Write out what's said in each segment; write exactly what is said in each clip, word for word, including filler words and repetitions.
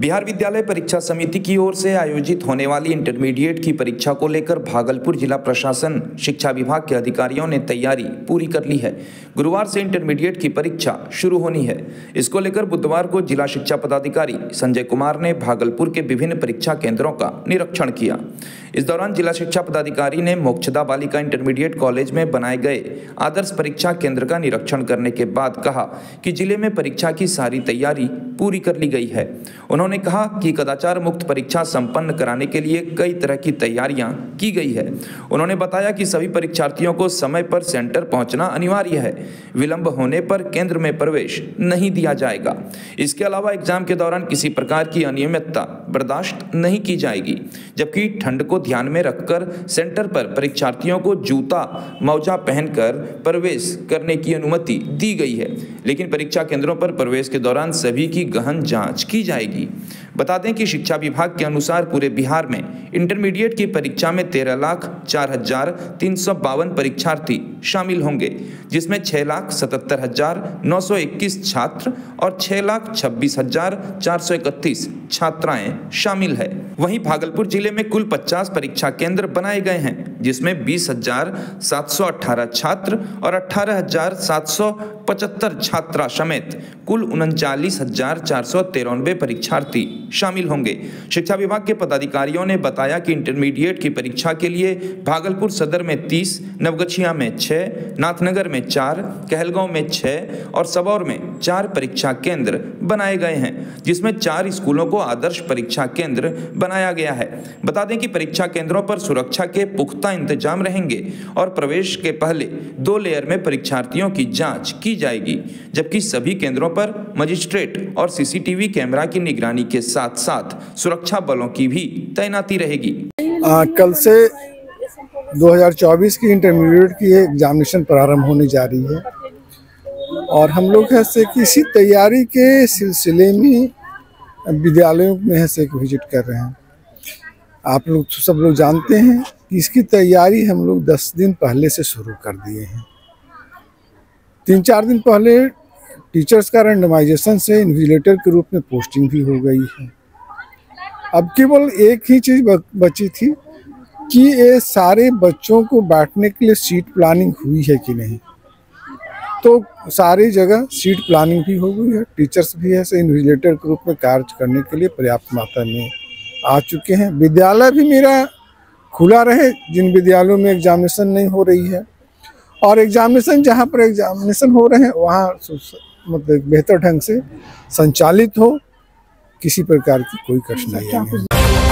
बिहार विद्यालय परीक्षा समिति की ओर से आयोजित होने वाली इंटरमीडिएट की परीक्षा को लेकर भागलपुर जिला प्रशासन शिक्षा विभाग के अधिकारियों ने तैयारी पूरी कर ली है। गुरुवार से इंटरमीडिएट की परीक्षा शुरू होनी है। इसको लेकर बुधवार को जिला शिक्षा पदाधिकारी संजय कुमार ने भागलपुर के विभिन्न परीक्षा केंद्रों का निरीक्षण किया। इस दौरान जिला शिक्षा पदाधिकारी ने मोक्षदा बालिका इंटरमीडिएट कॉलेज में बनाए गए आदर्श परीक्षा केंद्र का निरीक्षण करने के बाद कहा कि जिले में परीक्षा की सारी तैयारी पूरी कर ली गई है। उन्होंने कहा कि कदाचार मुक्त परीक्षा संपन्न कराने के लिए कई तरह की तैयारियां की गई है। उन्होंने बताया कि सभी परीक्षार्थियों को समय पर सेंटर पहुंचना अनिवार्य है। विलंब होने पर केंद्र में प्रवेश नहीं दिया जाएगा। इसके अलावा एग्जाम के दौरान किसी प्रकार की अनियमितता बर्दाश्त नहीं की जाएगी, जबकि ठंड को ध्यान में रखकर सेंटर पर परीक्षार्थियों को जूता मोजा पहनकर प्रवेश करने की अनुमति दी गई है। लेकिन परीक्षा केंद्रों पर प्रवेश के दौरान सभी की गहन जांच की जाएगी। बता दें कि शिक्षा विभाग के अनुसार पूरे बिहार में इंटरमीडिएट की परीक्षा में तेरह लाख चार हजार तीन सौ बावन परीक्षार्थी शामिल होंगे, जिसमें छह लाख सतहत्तर हजार नौ सौ इक्कीस छात्र और छह लाख छब्बीस हजार चार सौ इकतीस छात्राएं शामिल है। वहीं भागलपुर जिले में कुल पचास परीक्षा केंद्र बनाए गए हैं, जिसमें बीस हजार सात सौ अठारह छात्र और अठारह हजार सात सौ पचहत्तर छात्रा समेत कुल उनचालीस हजार चार सौ तिरानवे परीक्षार्थी शामिल होंगे। शिक्षा विभाग के पदाधिकारियों ने बताया कि इंटरमीडिएट की परीक्षा के लिए भागलपुर सदर में तीस, नवगछिया में छह, नाथनगर में चार, कहलगांव में छह और सबौर में चार परीक्षा केंद्र बनाए गए हैं, जिसमें चार स्कूलों को आदर्श परीक्षा केंद्र बनाया गया है। बता दें कि परीक्षा केंद्रों पर सुरक्षा के पुख्ता इंतजाम रहेंगे और प्रवेश के पहले दो लेयर में परीक्षार्थियों की जांच की जाएगी, जबकि सभी केंद्रों पर मजिस्ट्रेट और सीसीटीवी कैमरा की निगरानी के साथ साथ सुरक्षा बलों की भी तैनाती रहेगी। आ, कल से दो हज़ार चौबीस की इंटरमीडिएट की एग्जामिनेशन प्रारंभ होने जा रही है और हम लोग ऐसे किसी तैयारी के सिलसिले में विद्यालयों में ऐसे विजिट कर रहे हैं। आप लोग सब लोग जानते हैं कि इसकी तैयारी हम लोग दस दिन पहले से शुरू कर दिए हैं। तीन चार दिन पहले टीचर्स का रैंडमाइजेशन से इन्विजिलेटर के रूप में पोस्टिंग भी हो गई है। अब केवल एक ही चीज़ बची थी कि ये सारे बच्चों को बैठने के लिए सीट प्लानिंग हुई है कि नहीं। तो सारी जगह सीट प्लानिंग भी हो गई है। टीचर्स भी ऐसे इन्विजिलेटर के रूप में कार्य करने के लिए पर्याप्त मात्रा में आ चुके हैं। विद्यालय भी मेरा खुला रहे जिन विद्यालयों में एग्जामिनेशन नहीं हो रही है, और एग्जामिनेशन जहां पर एग्जामिनेशन हो रहे हैं वहां मतलब बेहतर ढंग से संचालित हो, किसी प्रकार की कोई कठिनाई नहीं।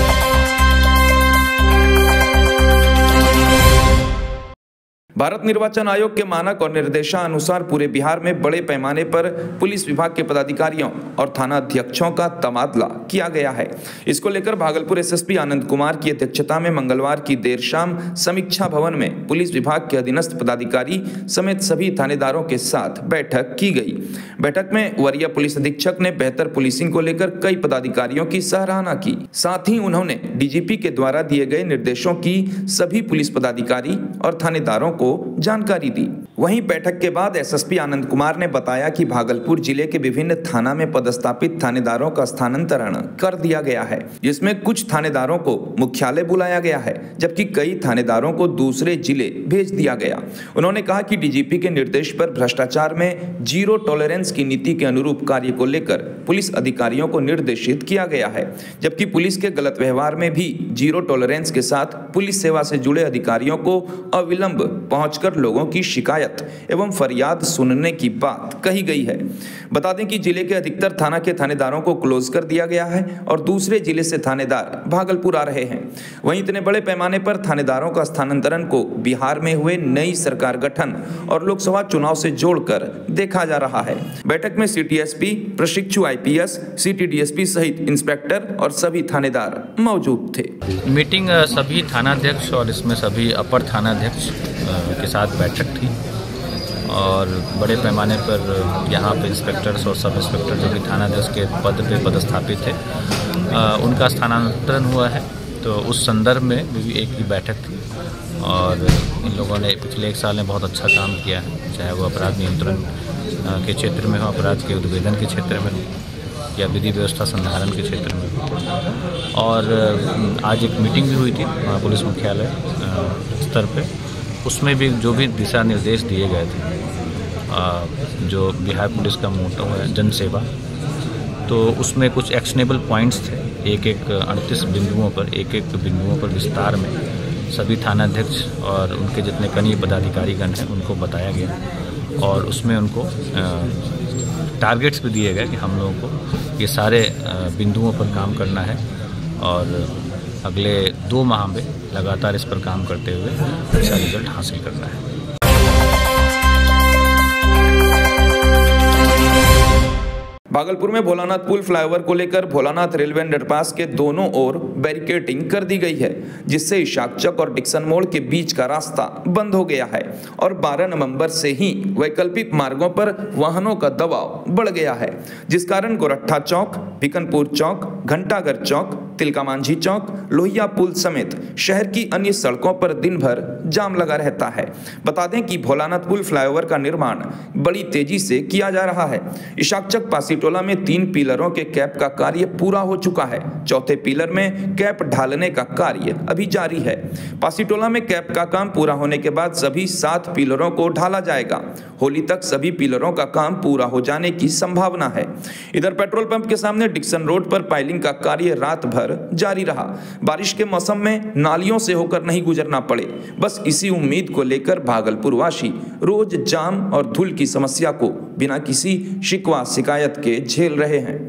भारत निर्वाचन आयोग के मानक और निर्देशानुसार पूरे बिहार में बड़े पैमाने पर पुलिस विभाग के पदाधिकारियों और थाना अध्यक्षों का तबादला किया गया है। इसको लेकर भागलपुर एसएसपी आनंद कुमार की अध्यक्षता में मंगलवार की देर शाम समीक्षा भवन में पुलिस विभाग के अधीनस्थ पदाधिकारी समेत सभी थानेदारों के साथ बैठक की गई। बैठक में वरीय पुलिस अधीक्षक ने बेहतर पुलिसिंग को लेकर कई पदाधिकारियों की सराहना की। साथ ही उन्होंने डीजीपी के द्वारा दिए गए निर्देशों की सभी पुलिस पदाधिकारी और थानेदारों को जानकारी दी। वहीं बैठक के बाद एसएसपी आनंद कुमार ने बताया कि भागलपुर जिले के विभिन्न थाना में पदस्थापित थानेदारों का स्थानांतरण कर दिया गया है, जिसमें कुछ थानेदारों को मुख्यालय बुलाया गया है, जबकि कई थानेदारों को दूसरे जिले भेज दिया गया। उन्होंने कहा कि डीजीपी के निर्देश पर भ्रष्टाचार में जीरो टॉलरेंस की नीति के अनुरूप कार्य को लेकर पुलिस अधिकारियों को निर्देशित किया गया है, जबकि पुलिस के गलत व्यवहार में भी जीरो टॉलरेंस के साथ पुलिस सेवा से जुड़े अधिकारियों को अविलंब पहुंचकर लोगों की शिकायत एवं फरियाद सुनने की बात कही गई है। बता दें कि जिले के अधिकतर थाना के थानेदारों को क्लोज कर दिया गया है और दूसरे जिले से थानेदार भागलपुर आ रहे हैं। वहीं इतने बड़े पैमाने पर थानेदारों का स्थानांतरण को बिहार में हुए नई सरकार गठन और लोकसभा चुनाव से जोड़कर देखा जा रहा है। बैठक में सिटीएसपी, प्रशिक्षु आईपीएस, सिटीडीएसपी सहित इंस्पेक्टर और सभी थानेदार मौजूद थे। मीटिंग सभी थानाध्यक्ष और इसमें सभी अपर थानाध्यक्ष के साथ बैठक थी और बड़े पैमाने पर यहाँ पे इंस्पेक्टर्स और सब इंस्पेक्टर जो कि थानाध्यक्ष के पद पे पदस्थापित थे उनका स्थानांतरण हुआ है। तो उस संदर्भ में भी एक ही बैठक थी और इन लोगों ने पिछले एक साल में बहुत अच्छा काम किया है, चाहे वो अपराध नियंत्रण के क्षेत्र में हो, अपराध के उद्भेदन के क्षेत्र में हो या विधि व्यवस्था संधारण के क्षेत्र में भी। और आज एक मीटिंग भी हुई थी पुलिस मुख्यालय स्तर पे, उसमें भी जो भी दिशा निर्देश दिए गए थे, जो बिहार पुलिस का मोटो है जन सेवा, तो उसमें कुछ एक्शनेबल पॉइंट्स थे। एक एक अड़तीस बिंदुओं पर एक एक बिंदुओं पर विस्तार में सभी थानाध्यक्ष और उनके जितने कनीय पदाधिकारीगण हैं उनको बताया गया, और उसमें उनको टारगेट्स भी दिए गए कि हम लोगों को ये सारे बिंदुओं पर काम करना है और अगले दो माह में लगातार इस पर काम करते हुए अच्छा रिजल्ट हासिल करना है। भागलपुर में भोलानाथ पुल फ्लाईओवर को लेकर भोलानाथ रेलवे अंडरपास के दोनों ओर बैरिकेडिंग कर दी गई है, जिससे इशाकचक और डिक्सन मोड़ के बीच का रास्ता बंद हो गया है और बारह नवंबर से ही वैकल्पिक मार्गों पर वाहनों का दबाव बढ़ गया है, जिस कारण गोरट्ठा चौक, भिकनपुर चौक, घंटाघर चौक, तिलका मांझी चौक, लोहिया पुल समेत शहर की अन्य सड़कों पर दिन भर जाम लगा रहता है। बता दें कि भोलानाथ पुल फ्लाईओवर का निर्माण बड़ी तेजी से किया जा रहा है। इशाकचक पासीटोला में तीन पिलरों के कैप का कार्य पूरा हो चुका है। चौथे पिलर में कैप ढालने का कार्य अभी जारी है। पासीटोला में कैप का काम पूरा होने के बाद सभी सात पिलरों को ढाला जाएगा। होली तक सभी पिलरों का काम पूरा हो जाने की संभावना है। इधर पेट्रोल पंप के सामने डिक्सन रोड पर पाइलिंग का कार्य रात भर जारी रहा। बारिश के मौसम में नालियों से होकर नहीं गुजरना पड़े, बस इसी उम्मीद को लेकर भागलपुर वासी रोज जाम और धूल की समस्या को बिना किसी शिकवा शिकायत के झेल रहे हैं।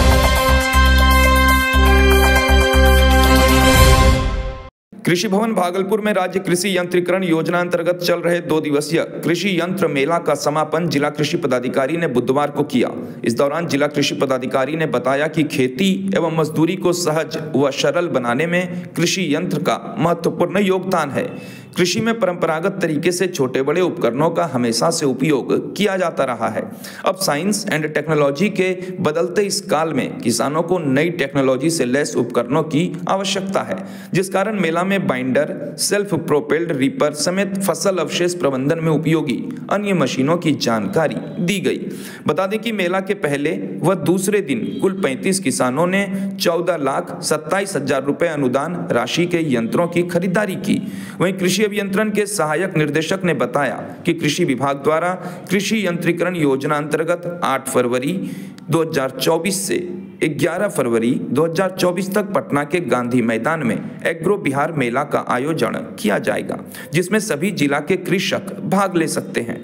कृषि भवन भागलपुर में राज्य कृषि यंत्रीकरण योजना अंतर्गत चल रहे दो दिवसीय कृषि यंत्र मेला का समापन जिला कृषि पदाधिकारी ने बुधवार को किया। इस दौरान जिला कृषि पदाधिकारी ने बताया कि खेती एवं मजदूरी को सहज व सरल बनाने में कृषि यंत्र का महत्वपूर्ण योगदान है। कृषि में परंपरागत तरीके से छोटे बड़े उपकरणों का हमेशा से उपयोग किया जाता रहा है। अब साइंस एंड टेक्नोलॉजी के बदलते इस काल में किसानों को नई टेक्नोलॉजी से लैस उपकरणों की आवश्यकता है, जिस कारण मेला में बाइंडर, सेल्फ प्रोपेल्ड रीपर समेत फसल अवशेष प्रबंधन में उपयोगी अन्य मशीनों की जानकारी दी गई। बता दें कि मेला के पहले व दूसरे दिन कुल पैंतीस किसानों ने चौदह लाख सत्ताईस हजार रुपए अनुदान राशि के यंत्रों की खरीदारी की। वहीं कृषि अभियंत्रण के सहायक निर्देशक ने बताया कि कृषि विभाग द्वारा कृषि यंत्रीकरण योजना अंतर्गत आठ फरवरी दो हज़ार चौबीस से ग्यारह फरवरी दो हज़ार चौबीस तक पटना के गांधी मैदान में एग्रो बिहार मेला का आयोजन किया जाएगा, जिसमें सभी जिला के कृषक भाग ले सकते हैं।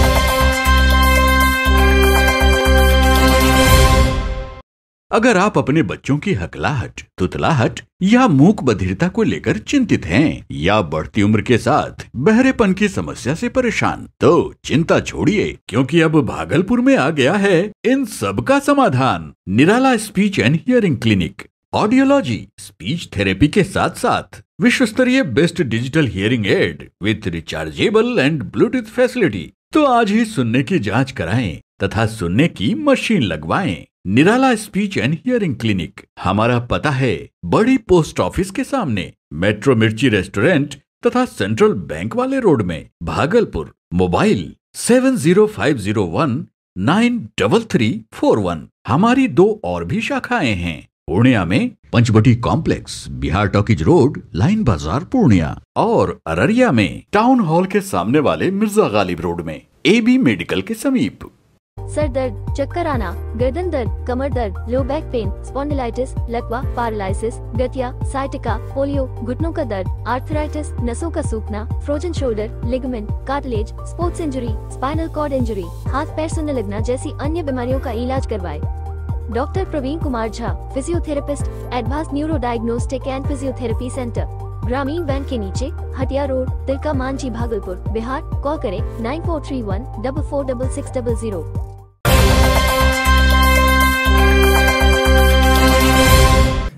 अगर आप अपने बच्चों की हकलाहट, तुतलाहट या मूक बधिरता को लेकर चिंतित हैं या बढ़ती उम्र के साथ बहरेपन की समस्या से परेशान, तो चिंता छोड़िए, क्योंकि अब भागलपुर में आ गया है इन सब का समाधान। Nirala speech and hearing clinic. Audiology, speech therapy के साथ साथ विश्व स्तरीय best digital hearing aid with rechargeable and bluetooth facility. तो आज ही सुनने की जांच कराएं तथा सुनने की मशीन लगवाएं। Nirala speech and hearing clinic. हमारा पता है बड़ी पोस्ट ऑफिस के सामने, मेट्रो मिर्ची रेस्टोरेंट तथा सेंट्रल बैंक वाले रोड में, Bhagalpur. Mobile seven zero five zero one nine double three four one. हमारी दो और भी शाखाएं हैं, पूर्णिया में Panchvati complex, Bihar talkies road, line बाजार पूर्णिया, और अररिया में टाउन हॉल के सामने वाले मिर्जा गालिब रोड में, एबी मेडिकल के समीप। सर दर्द, चक्कर आना, गर्दन दर्द, कमर दर्द, लो बैक पेन, स्पॉन्डिलाइटिस, लकवा, पैरालिसिस, गठिया, साइटिका, पोलियो, घुटनों का दर्द, आर्थराइटिस, नसों का सूखना, frozen shoulder, ligament, cartilage, sports injury, spinal cord injury, हाथ पैर सुनने लगना जैसी अन्य बीमारियों का इलाज करवाए। Doctor Praveen Kumar Jha, physiotherapist, advance neuro diagnostic and physiotherapy centre, Gramin bank के नीचे, हटिया रोड, तिलका मांझी, भागलपुर, बिहार। कॉल करें nine four three one double four double six double zero.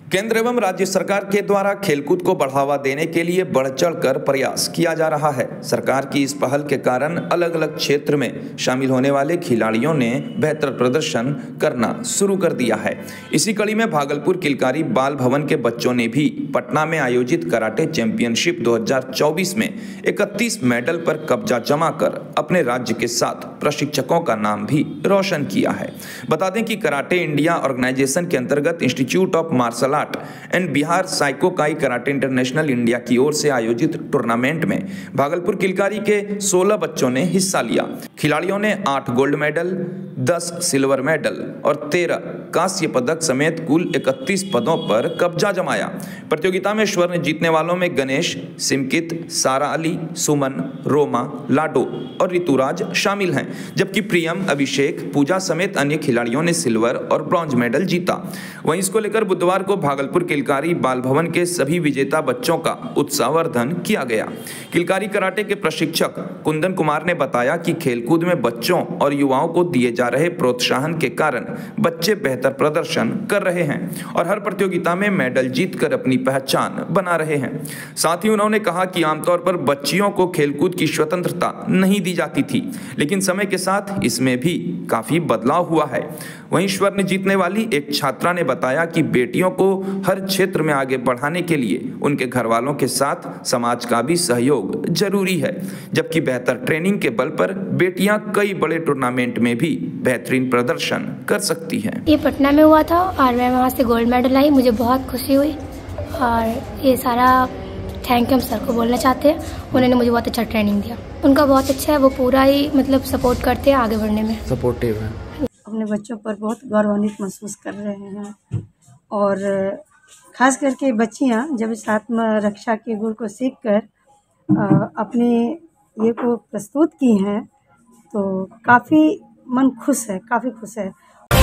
केंद्र एवं राज्य सरकार के द्वारा खेलकूद को बढ़ावा देने के लिए बढ़ चढ़कर प्रयास किया जा रहा है। सरकार की इस पहल के कारण अलग अलग क्षेत्र में शामिल होने वाले खिलाड़ियों ने बेहतर प्रदर्शन करना शुरू कर दिया है। इसी कड़ी में भागलपुर किलकारी बाल भवन के बच्चों ने भी पटना में आयोजित कराटे चैंपियनशिप दो हज़ार चौबीस में इकतीस मेडल पर कब्जा जमाकर अपने राज्य के साथ प्रशिक्षकों का नाम भी रोशन किया है। बता दें कि कराटे इंडिया ऑर्गेनाइजेशन के अंतर्गत institute of martial art and Bihar साइकोकाई कराटे इंटरनेशनल इंडिया की ओर से आयोजित टूर्नामेंट में भागलपुर किलकारी के सोलह बच्चों ने हिस्सा लिया। खिलाड़ियों ने आठ गोल्ड मेडल, दस सिल्वर मेडल और तेरह कांस्य पदक समेत कुल इकतीस पदों पर कब्जा जमाया। प्रतियोगिता में स्वर्ण जीतने वालों में गणेश, सिमकित, सारा अली, सुमन, रोमा, लाडो और ऋतुराज शामिल हैं, जबकि प्रियम, अभिषेक, पूजा समेत अन्य खिलाड़ियों ने सिल्वर और ब्रॉन्ज मेडल जीता। वहीं इसको लेकर बुधवार को भागलपुर किलकारी बाल भवन के सभी विजेता बच्चों का उत्साहवर्धन किया गया। किलकारी कराटे के प्रशिक्षक कुंदन कुमार ने बताया कि खेलकूद में बच्चों और युवाओं को दिए जा रहे प्रोत्साहन के कारण बच्चे बेहतर प्रदर्शन कर रहे हैं और हर प्रतियोगिता में मेडल जीतकर अपनी पहचान बना रहे हैं। साथ ही उन्होंने कहा कि आमतौर पर बच्चियों को खेलकूद की स्वतंत्रता नहीं दी जाती थी, लेकिन समय के साथ इसमें भी काफी बदलाव हुआ है। वहीं स्वर्ण जीतने वाली एक छात्रा ने बताया कि बेटियों को हर क्षेत्र में आगे बढ़ाने के लिए उनके घर वालों के साथ समाज का भी सहयोग जरूरी है, जबकि बेहतर ट्रेनिंग के बल पर बेटियां कई बड़े टूर्नामेंट में भी बेहतरीन प्रदर्शन कर सकती हैं। ये पटना में हुआ था और मैं वहाँ से गोल्ड मेडल लाई, मुझे बहुत खुशी हुई और ये सारा थैंक यू हम सर को बोलना चाहते हैं। उन्होंने मुझे बहुत अच्छा ट्रेनिंग दिया, उनका बहुत अच्छा है, वो पूरा ही मतलब सपोर्ट करते हैं आगे बढ़ने में, सपोर्टिव है। अपने बच्चों पर बहुत गौरवान्वित महसूस कर रहे हैं और खास करके बच्चियां जब इस आत्म रक्षा के गुण को सीखकर अपने ये को प्रस्तुत की हैं तो काफ़ी मन खुश है, काफ़ी खुश है।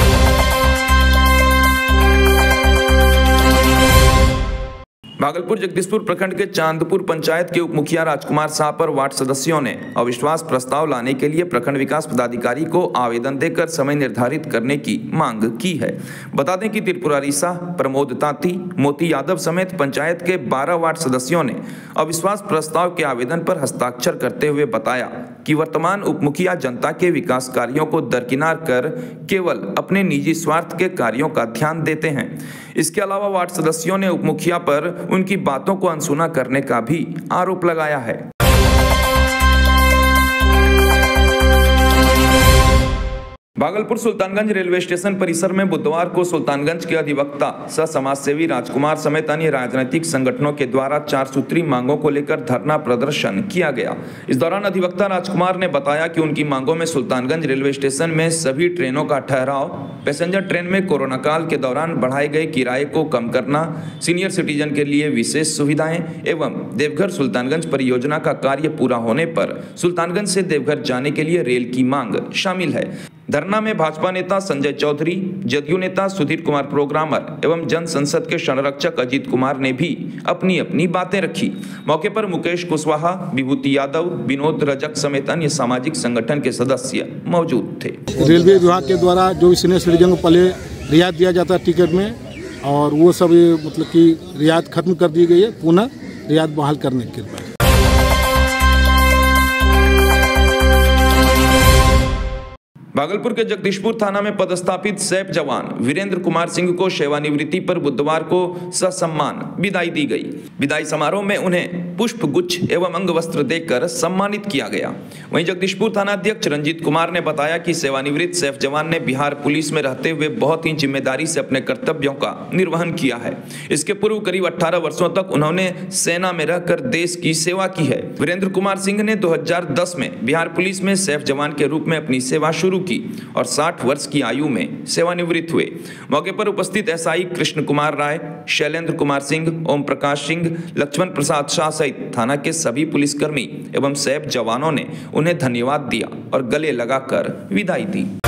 भागलपुर जगदीशपुर प्रखंड के चांदपुर पंचायत के उप मुखिया राजकुमार शाह पर वार्ड सदस्यों ने अविश्वास प्रस्ताव लाने के लिए प्रखंड विकास पदाधिकारी को आवेदन देकर समय निर्धारित करने की मांग की है। बता दें कि त्रिपुरारी शाह, प्रमोद तांती, मोती यादव समेत पंचायत के बारह वार्ड सदस्यों ने अविश्वास प्रस्ताव के आवेदन पर हस्ताक्षर करते हुए बताया कि वर्तमान उप मुखिया जनता के विकास कार्यों को दरकिनार कर केवल अपने निजी स्वार्थ के कार्यों का ध्यान देते हैं। इसके अलावा वार्ड सदस्यों ने उप मुखिया पर उनकी बातों को अनसुना करने का भी आरोप लगाया है। भागलपुर सुल्तानगंज रेलवे स्टेशन परिसर में बुधवार को सुल्तानगंज के अधिवक्ता सह समाजसेवी राजकुमार समेत अन्य राजनीतिक संगठनों के द्वारा चार सूत्री मांगों को लेकर धरना प्रदर्शन किया गया। इस दौरान अधिवक्ता राजकुमार ने बताया कि उनकी मांगों में सुल्तानगंज रेलवे स्टेशन में सभी ट्रेनों का ठहराव, पैसेंजर ट्रेन में कोरोना काल के दौरान बढ़ाए गए किराए को कम करना, सीनियर सिटीजन के लिए विशेष सुविधाएं एवं देवघर सुल्तानगंज परियोजना का कार्य पूरा होने पर सुल्तानगंज से देवघर जाने के लिए रेल की मांग शामिल है। धरना में भाजपा नेता संजय चौधरी, जदयू नेता सुधीर कुमार प्रोग्रामर एवं जन संसद के संरक्षक अजीत कुमार ने भी अपनी अपनी बातें रखी। मौके पर मुकेश कुशवाहा, विभूति यादव, विनोद रजक समेत अन्य सामाजिक संगठन के सदस्य मौजूद थे। रेलवे विभाग के द्वारा जो सीनियर सिटीजन को पहले रियायत दिया जाता है टिकट में, और वो सब मतलब की रियायत खत्म कर दी गई है, पुनः रियायत बहाल करने के बाद भागलपुर के जगदीशपुर थाना में पदस्थापित सैप जवान वीरेंद्र कुमार सिंह को सेवानिवृत्ति पर बुधवार को ससम्मान विदाई दी गई। विदाई समारोह में उन्हें पुष्प गुच्छ एवं अंग वस्त्र देकर सम्मानित किया गया। वहीं जगदीशपुर थाना अध्यक्ष रंजीत कुमार ने बताया कि सेवानिवृत्त सैफ जवान ने बिहार पुलिस में रहते हुए बहुत ही जिम्मेदारी से अपने कर्तव्यों का निर्वहन किया है। इसके पूर्व करीब अठारह वर्षों तक उन्होंने सेना में रहकर देश की सेवा की है। वीरेंद्र कुमार सिंह ने दो हजार दस में बिहार पुलिस में सैफ जवान के रूप में अपनी सेवा शुरू की और साठ वर्ष की आयु में सेवानिवृत्त हुए। मौके पर उपस्थित एसआई कृष्ण कुमार राय, शैलेंद्र कुमार सिंह, ओम प्रकाश सिंह, लक्ष्मण प्रसाद शाह सहित थाना के सभी पुलिसकर्मी एवं सैप जवानों ने उन्हें धन्यवाद दिया और गले लगाकर विदाई दी।